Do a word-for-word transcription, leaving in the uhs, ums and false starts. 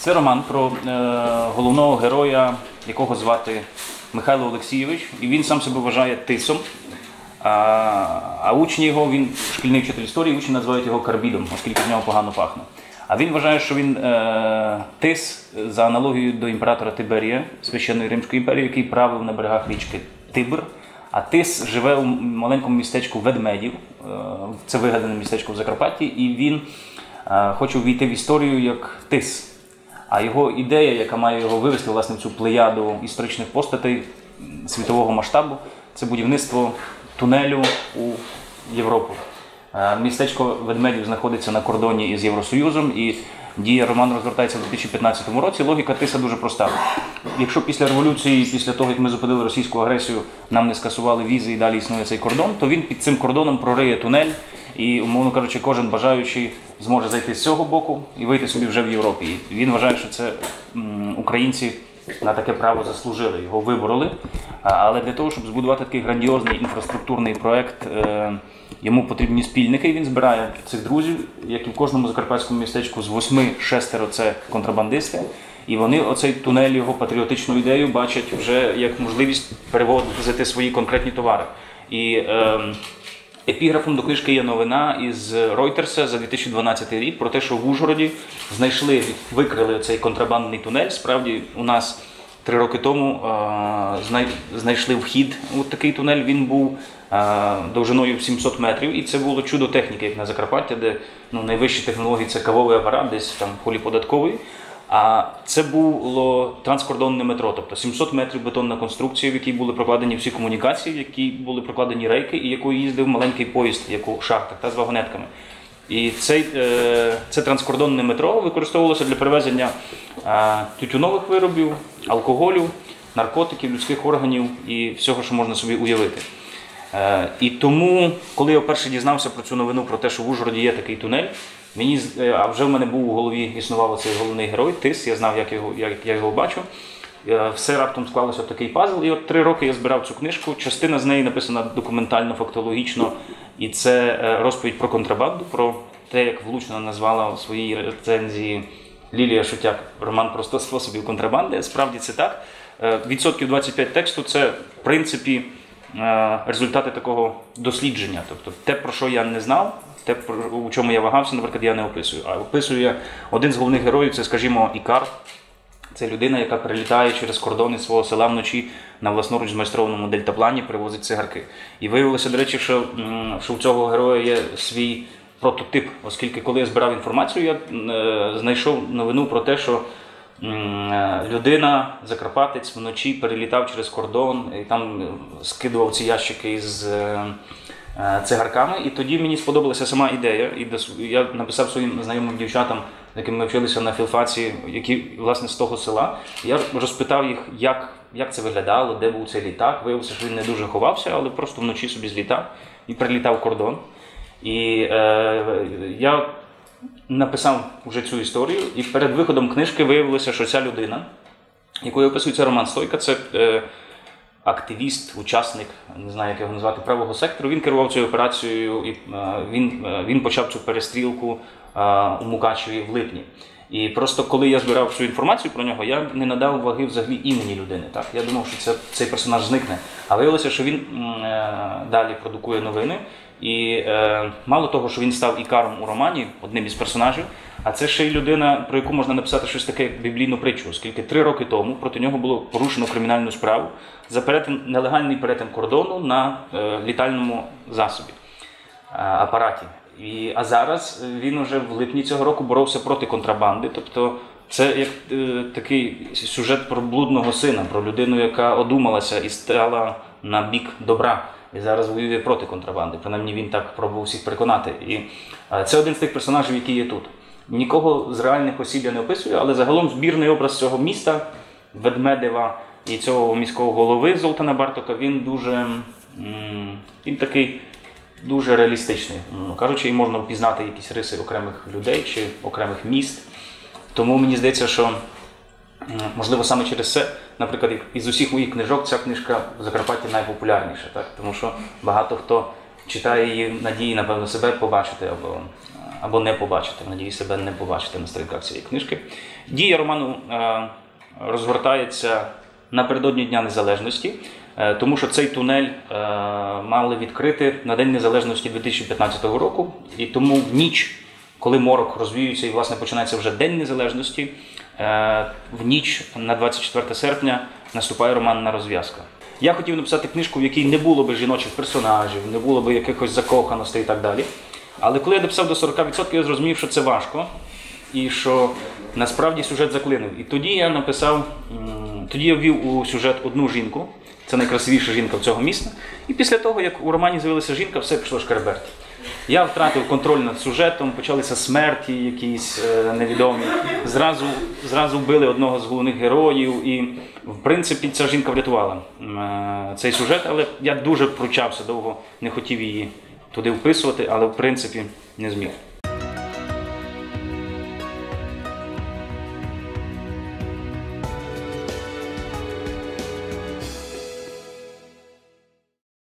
Це роман про е, головного героя, якого звати Михайло Олексійович, і він сам себе вважає тисом. А, а учні його, він шкільний вчитель історії, учні називають його карбідом, оскільки в нього погано пахне. А він вважає, що він е, тис за аналогією до імператора Тиберія, священної Римської імперії, який правив на берегах річки Тибр. А тис живе у маленькому містечку Ведмедів, е, це вигадане містечко в Закарпатті, і він е, хоче увійти в історію як тис. А його ідея, яка має його вивести власне в цю плеяду історичних постатей світового масштабу, це будівництво тунелю у Європу. Містечко Ведмедів знаходиться на кордоні із Євросоюзом, і дія роману розгортається в дві тисячі п'ятнадцятому році. Логіка тиса дуже проста. Якщо після революції, після того, як ми зупинили російську агресію, нам не скасували візи і далі існує цей кордон, то він під цим кордоном прориє тунель, і, умовно кажучи, кожен бажаючий зможе зайти з цього боку і вийти собі вже в Європі. І він вважає, що це м, українці на таке право заслужили, його вибороли. Але для того, щоб збудувати такий грандіозний інфраструктурний проєкт, е, йому потрібні спільники, і він збирає цих друзів, як і в кожному закарпатському містечку, з восьми шестеро це контрабандисти. І вони оцей тунель, його патріотичну ідею бачать вже як можливість перевозити свої конкретні товари. І е, епіграфом до книжки є новина із Ройтерса за дві тисячі дванадцятий рік про те, що в Ужгороді знайшли, викрили цей контрабандний тунель. Справді, у нас три роки тому е, знайшли вхід у такий тунель. Він був е, довжиною в сімсот метрів, і це було чудо техніки, як на Закарпаття, де ну, найвищі технології – це кавовий апарат, десь там в холі податкової. А це було транскордонне метро, тобто сімсот метрів бетонна конструкція, в якій були прокладені всі комунікації, в якій були прокладені рейки, і якою їздив маленький поїзд, як у шахтах, та з вагонетками. І цей, е, це транскордонне метро використовувалося для перевезення е, тютюнових виробів, алкоголю, наркотиків, людських органів і всього, що можна собі уявити. Е, і тому, коли я вперше дізнався про цю новину, про те, що в Ужгороді є такий тунель, мені, а вже в мене був у голові, існував цей головний герой, тис, я знав, як, його, як я його бачу. Все раптом склалося в такий пазл, і от три роки я збирав цю книжку. Частина з неї написана документально, фактологічно, і це розповідь про контрабанду, про те, як влучно назвала у своїй рецензії Лілія Шутяк роман про сто способів контрабанди. Справді це так. Відсотків двадцять п'ять тексту – це, в принципі, результати такого дослідження. Тобто те, про що я не знав, те, у чому я вагався, наприклад, я не описую. А описую я один з головних героїв, це, скажімо, Ікар. Це людина, яка перелітає через кордони свого села вночі на власноруч змайстрованому дельтаплані, привозить цигарки. І виявилося, до речі, що, що у цього героя є свій прототип, оскільки коли я збирав інформацію, я е, знайшов новину про те, що е, людина, закарпатець, вночі перелітав через кордон і там скидував ці ящики із е, цигарками. І тоді мені сподобалася сама ідея, і я написав своїм знайомим дівчатам, з якими ми вчилися на філфаці, які, власне, з того села. Я розпитав їх, як, як це виглядало, де був цей літак. Виявилося, що він не дуже ховався, але просто вночі собі злітав і прилітав кордон. І е, я написав вже цю історію, і перед виходом книжки виявилося, що ця людина, якою описується роман «Стойка», це е, активіст, учасник, не знаю, як його назвати, правого сектору. Він керував цією операцією, і е, він, е, він почав цю перестрілку у Мукачеві в липні. І просто коли я збирав всю інформацію про нього, я не надав ваги взагалі імені людини. Так? Я думав, що це, цей персонаж зникне. А виявилося, що він е, далі продукує новини. І е, мало того, що він став ікаром у романі, одним із персонажів, а це ще й людина, про яку можна написати щось таке, як біблійну притчу, оскільки три роки тому проти нього було порушено кримінальну справу за перетин, нелегальний перетин кордону на е, літальному засобі, е, апараті. І, а зараз він уже в липні цього року боровся проти контрабанди. Тобто це як е, такий сюжет про блудного сина, про людину, яка одумалася і стала на бік добра. І зараз воює проти контрабанди. Принаймні він так пробував всіх переконати. І е, це один з тих персонажів, які є тут. Нікого з реальних осіб я не описую, але загалом збірний образ цього міста, Ведмедева і цього міського голови Золтана Бартока, він дуже, м, він такий, дуже реалістичний. Кажучи, і можна впізнати якісь риси окремих людей чи окремих міст. Тому мені здається, що, можливо, саме через це, наприклад, із усіх моїх книжок ця книжка в Закарпатті найпопулярніша. Так? Тому що багато хто читає її в надії, напевно, себе побачити або, або не побачите, надіюсь себе не побачите на сторінках цієї книжки. Дія роману е, розгортається напередодні Дня Незалежності, е, тому що цей тунель е, мали відкрити на День Незалежності дві тисячі п'ятнадцятого року, і тому в ніч, коли морок розвіюється і, власне, починається вже День Незалежності, е, в ніч на двадцять четверте серпня наступає романна розв'язка. Я хотів написати книжку, в якій не було би жіночих персонажів, не було би якихось закоханостей і так далі. Але коли я дописав до сорока відсотків, я зрозумів, що це важко і що насправді сюжет заклинив. І тоді я написав, тоді я ввів у сюжет одну жінку, це найкрасивіша жінка в цього міста. І після того, як у романі з'явилася жінка, все пішло шкереберть. Я втратив контроль над сюжетом, почалися смерті якісь е, невідомі. Зразу, зразу вбили одного з головних героїв і, в принципі, ця жінка врятувала е, цей сюжет, але я дуже пручався довго, не хотів її туди вписувати, але, в принципі, не зміг.